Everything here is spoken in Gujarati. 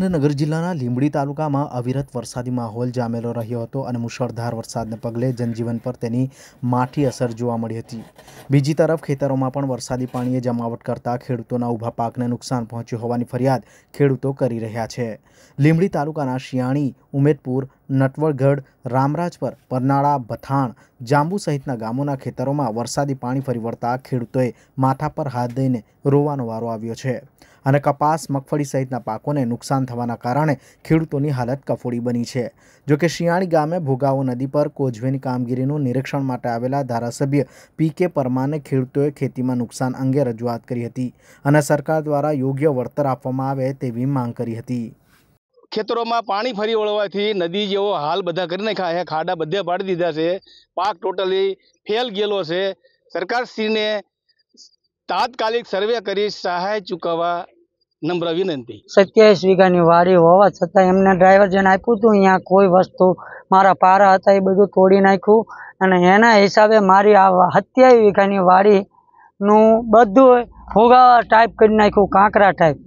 સુરેન્દ્રનગર જિલ્લાના લીંબડી તાલુકામાં અવિરત વરસાદી માહોલ જામેલો રહ્યો હતો અને મુશળધાર વરસાદને પગલે જનજીવન પર તેની માઠી અસર જોવા મળી હતી। બીજી તરફ ખેતરોમાં પણ વરસાદી પાણીએ જમાવટ કરતા ખેડૂતોના ઊભા પાકને નુકસાન પહોંચ્યું હોવાની ફરિયાદ ખેડૂતો કરી રહ્યા છે। લીંબડી તાલુકાના શિયાણી, ઉમેદપુર, નટવરગઢ, રામરાજપર, પરનાળા, ભથાણ, જાંબુ સહિતના ગામોના ખેતરોમાં વરસાદી પાણી ફરી વળતા ખેડૂતોએ માથા પર હાથ દઈને રોવાનો વારો આવ્યો છે અને કપાસ, મગફળી સહિતના પાકોને નુકસાન થવાના કારણે ખેડૂતોની હાલત કફોડી બની છે। જો કે શિયાણી ગામે ભોગાવો નદી પર કોઝવેની કામગીરીનું નિરીક્ષણ માટે આવેલા ધારાસભ્ય પી.કે. પરમારને ખેડૂતોએ ખેતીમાં નુકસાન અંગે રજૂઆત કરી હતી અને સરકાર દ્વારા યોગ્ય વળતર આપવામાં આવે તેવી માંગ કરી હતી। ખેતરોમાં પાણી ફરી વળવાથી નદી જેવો હાલ બધા કરી નાખ્યા છે, ખાડા બધે પાડી દીધા છે, પાક ટોટલી ફેલ ગયેલો છે। સરકારશ્રીને તાત્કાલિક સર્વે કરી સહાય ચૂકવવા નમ્ર વિનંતી। 27 વીઘાની વાડી હોવા છતાં એમને ડ્રાઈવર જેને આપ્યું હતું અહીંયા કોઈ વસ્તુ મારા પારા હતા એ બધું તોડી નાખ્યું અને એના હિસાબે મારી આ 27 વીઘાની વાડીનું બધું ફુગાવા ટાઈપ કરી નાખ્યું, કાંકરા ટાઈપ।